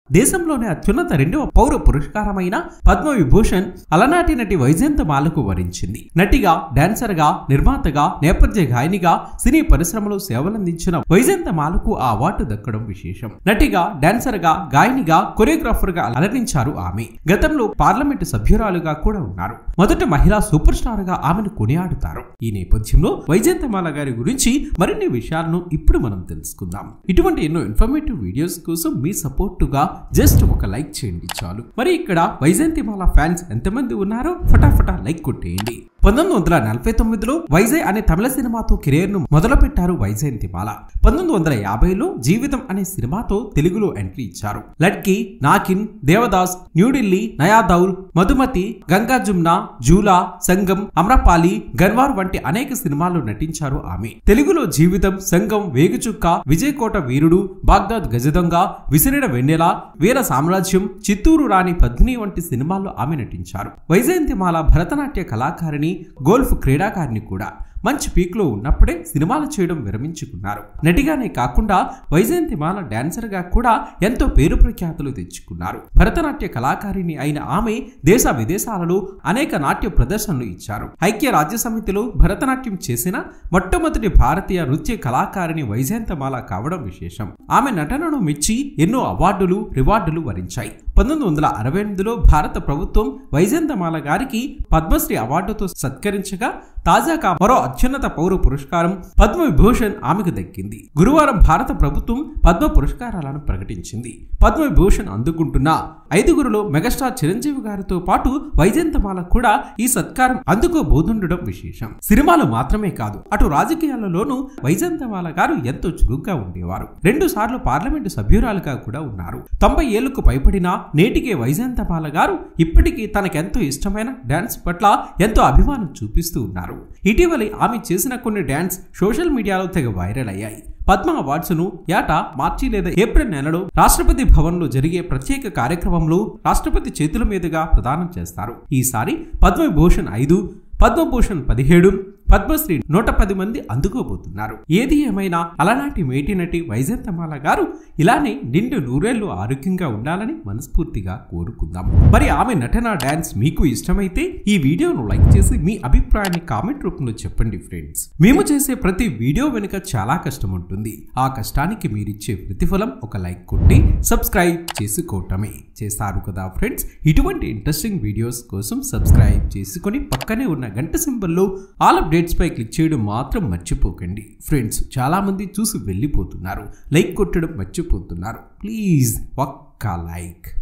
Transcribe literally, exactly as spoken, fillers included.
దేశంలోనే అత్యున్నత రెండవ పౌర పురస్కారమైన పద్మ విభూషణ్ అలనాటి నటి వైజయంతమాలకు వరించింది. నటిగా, డాన్సర్ గా, నిర్మాతగా, నేపథ్య గాయనిగా సినీ పరిశ్రమలో సేవలందించిన వైజయంతమాలకు ఆ అవార్డు దక్కడం విశేషం. నటిగా, డాన్సర్ గా, గాయనిగా, కొరియోగ్రాఫర్ గా అలరించారు ఆమె. గతంలో పార్లమెంటు సభ్యురాలుగా కూడా ఉన్నారు. మొదటి మహిళా సూపర్ స్టార్ గా ఆమెను కొనియాడుతారు. ఈ నేపథ్యంలో వైజయంతమాల గారి గురించి మరిన్ని విషయాలను ఇప్పుడు మనం తెలుసుకుందాం. ఇటువంటి ఎన్నో ఇన్ఫర్మేటివ్ వీడియోస్ కోసం మీ సపోర్టుగా జస్ట్ ఒక లైక్ చేయండి చాలు. మరి ఇక్కడ వైజయంతిమాల ఫ్యాన్స్ ఎంతమంది ఉన్నారో ఫటాఫటా లైక్ కొట్టేయండి. పంతొమ్మిది వందల నలభై తొమ్మిదిలో వైజయ్ అనే తమిళ సినిమాతో కెరీర్ ను మొదలుపెట్టారు వైజయంతిమాల. పంతొమ్మిది వందల యాభైలో జీవితం అనే సినిమాతో తెలుగులో ఎంట్రీ ఇచ్చారు. లడ్కి, నాకిన్, దేవదాస్, న్యూఢిల్లీ, నయాదౌల్, మధుమతి, గంగా జుమ్నా, జూలా, సంగం, అమ్రపాలి, గన్వార్ వంటి అనేక సినిమాల్లో నటించారు ఆమె. తెలుగులో జీవితం, సంగం, వేగుచుక్క, విజయకోట వీరుడు, బాగ్దాద్ గజదొంగ, విసిరిన వెన్నెల, వీర సామ్రాజ్యం, చిత్తూరు రాణి పద్మిని వంటి సినిమాల్లో ఆమె నటించారు. వైజయంతిమాల భరతనాట్య కళాకారిణి, గోల్ఫ్ క్రీడాకారిణి కూడా. మంచి పీక్ లో ఉన్నప్పుడే సినిమాలు చేయడం విరమించుకున్నారు. నటిగానే కాకుండా వైజయంతిమాల డాన్సర్ గా కూడా ఎంతో పేరు ప్రఖ్యాతులు తెచ్చుకున్నారు. భరతనాట్య కళాకారిణి అయిన ఆమె దేశ విదేశాలలో అనేక నాట్య ప్రదర్శనలు ఇచ్చారు. ఐక్య రాజ్య సమితిలో భరతనాట్యం చేసిన మొట్టమొదటి భారతీయ నృత్య కళాకారిణి వైజయంతిమాల కావడం విశేషం. ఆమె నటనను మెచ్చి ఎన్నో అవార్డులు, రివార్డులు వరించాయి. పంతొమ్మిది వందల అరవై ఎనిమిదిలో భారత ప్రభుత్వం వైజయంతిమాల గారికి పద్మశ్రీ అవార్డుతో సత్కరించగా తాజాగా మరో అత్యున్నత పౌర పురస్కారం పద్మ విభూషణ్ ఆమెకు దక్కింది. గురువారం భారత ప్రభుత్వం పద్మ పురస్కారాలను ప్రకటించింది. పద్మ విభూషణ్ అందుకుంటున్న ఐదుగురులో మెగాస్టార్ చిరంజీవి గారితో పాటు వైజయంతిమాల కూడా ఈ సత్కారం అందుకోబోతుండడం విశేషం. సినిమాలు మాత్రమే కాదు, అటు రాజకీయాలలోనూ వైజయంతిమాల గారు ఎంతో చురుగ్గా ఉండేవారు. రెండు సార్లు పార్లమెంటు సభ్యురాలుగా కూడా ఉన్నారు. తొంభై ఏళ్లకు పైబడిన నేటికే వైజయంతిమాల గారు ఇప్పటికీ తనకెంతో ఇష్టమైన డాన్స్ పట్ల ఎంతో అభిమానం చూపిస్తూ ఉన్నారు. ఇటీవలి ఆమె చేసిన కొన్ని డాన్స్ సోషల్ మీడియాలో తెగ వైరల్ అయ్యాయి. పద్మ అవార్డ్స్ ను ఏటా మార్చి లేదా ఏప్రిల్ నెలలో రాష్ట్రపతి భవన్ లో జరిగే ప్రత్యేక కార్యక్రమంలో రాష్ట్రపతి చేతుల మీదుగా ప్రదానం చేస్తారు. ఈసారి పద్మ విభూషణ్ ఐదు, పద్మభూషణ్ పదిహేడు, పద్మశ్రీ నూట పది మంది అందుకోబోతున్నారు. ఏది ఏమైనా అలనాటి మేటి నటి వైజయంతిమాల గారు ఇలానే నిండు నూరేళ్లు ఆరోగ్యంగా ఉండాలని మనస్ఫూర్తిగా కోరుకుందాం. మరి ఆమె నటన, డాన్స్ మీకు ఇష్టమైతే ఈ వీడియోను లైక్ చేసి మీ అభిప్రాయాన్ని కామెంట్ రూపంలో చెప్పండి ఫ్రెండ్స్. మేము చేసే ప్రతి వీడియో వెనుక చాలా కష్టం ఉంటుంది. ఆ కష్టానికి మీరిచ్చే ప్రతిఫలం ఒక లైక్ కొట్టి సబ్స్క్రైబ్ చేసుకోవటమే. చేస్తారు కదా ఫ్రెండ్స్. ఇటువంటి ఇంట్రెస్టింగ్ వీడియోస్ కోసం సబ్స్క్రైబ్ చేసుకొని పక్కనే ఉన్న గంట సింబల్లో ఆల్ అప్డేట్స్ పై క్లిక్ చేయడం మాత్రం మర్చిపోకండి ఫ్రెండ్స్. చాలా మంది చూసి వెళ్ళిపోతున్నారు, లైక్ కొట్టడం మర్చిపోతున్నారు. ప్లీజ్ ఒక్క లైక్.